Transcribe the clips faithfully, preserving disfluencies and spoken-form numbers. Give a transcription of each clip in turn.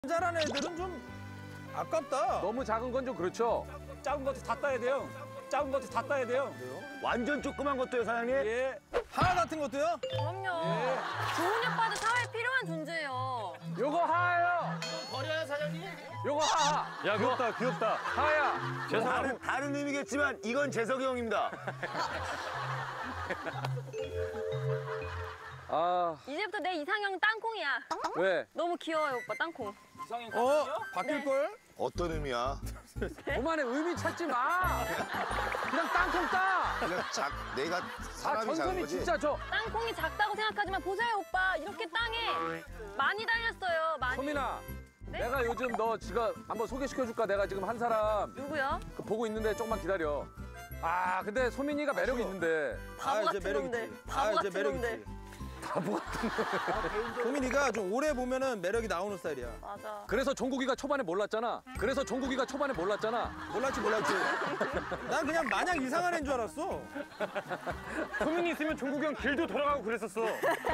잘하는 애들은 좀 아깝다. 너무 작은 건 좀 그렇죠? 작은 것도 다 따야 돼요. 작은 것도 다 따야 돼요. 완전 조그만 것도요, 사장님? 예. 하 같은 것도요? 그럼요. 좋은 오빠도 사회에 필요한 존재예요. 요거 하예요. 버려요, 사장님? 요거 하. 야, 귀엽다, 귀엽다. 하야. 다른, 다른 의미겠지만 이건 재석이 형입니다. 아, 이제부터 내 이상형 땅콩이야. 왜? 너무 귀여워요, 오빠 땅콩. 어? 바뀔걸? 어떤 의미야? 그만해, 의미 찾지 마. 그냥 땅콩 따. 그냥 작, 내가 아, 사람이 작은 전선이 거지? 진짜 저. 땅콩이 작다고 생각하지만 보세요, 오빠. 이렇게 땅에 많이 달렸어요, 많이. 소민아, 네? 내가 요즘 너 지금 한번 소개시켜줄까? 내가 지금 한 사람 누구요? 그 보고 있는데 조금만 기다려. 아, 근데 소민이가 매력이 있는데. 아 바보 이제 같은 매력 놈들. 있지. 바보 아 이제 같은 매력 놈들. 있지. 바보 같은 거. 소민이가 좀 오래 보면은 매력이 나오는 스타일이야. 맞아. 그래서 종국이가 초반에 몰랐잖아. 그래서 종국이가 초반에 몰랐잖아. 몰랐지 몰랐지. 난 그냥 마냥 이상한 애인 줄 알았어. 소민이 있으면 종국이 형 길도 돌아가고 그랬었어.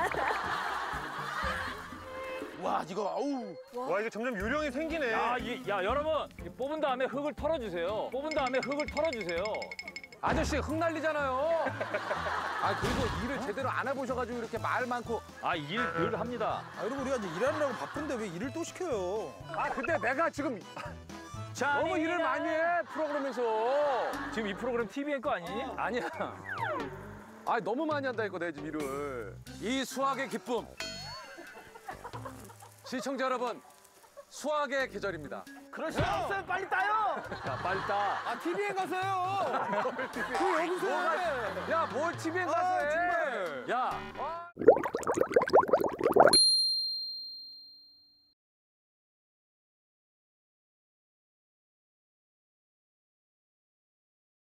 와, 이거, 아우. 와, 이게 점점 요령이 생기네. 야, 이, 야, 여러분. 뽑은 다음에 흙을 털어주세요. 뽑은 다음에 흙을 털어주세요. 아저씨 흙 날리잖아요. 아, 그리고 일을 제대로 안 해보셔가지고 이렇게 말 많고. 아, 일 늘 합니다. 아 여러분 우리가 이제 일하느라고 바쁜데 왜 일을 또 시켜요? 아, 근데 내가 지금 자, 너무 일을 많이 해, 프로그램에서. 지금 이 프로그램 티비엔 거 아니니? 아니야. 아, 너무 많이 한다니까, 내 지금 일을. 이 수학의 기쁨. 시청자 여러분, 수학의 계절입니다. 그럴 수 없어요. 빨리 따요. 자, 빨리 따. 아 티비에 가서요. 그 여기서 해. 야, 뭘 티비에 가서 아, 해. 정말. 야.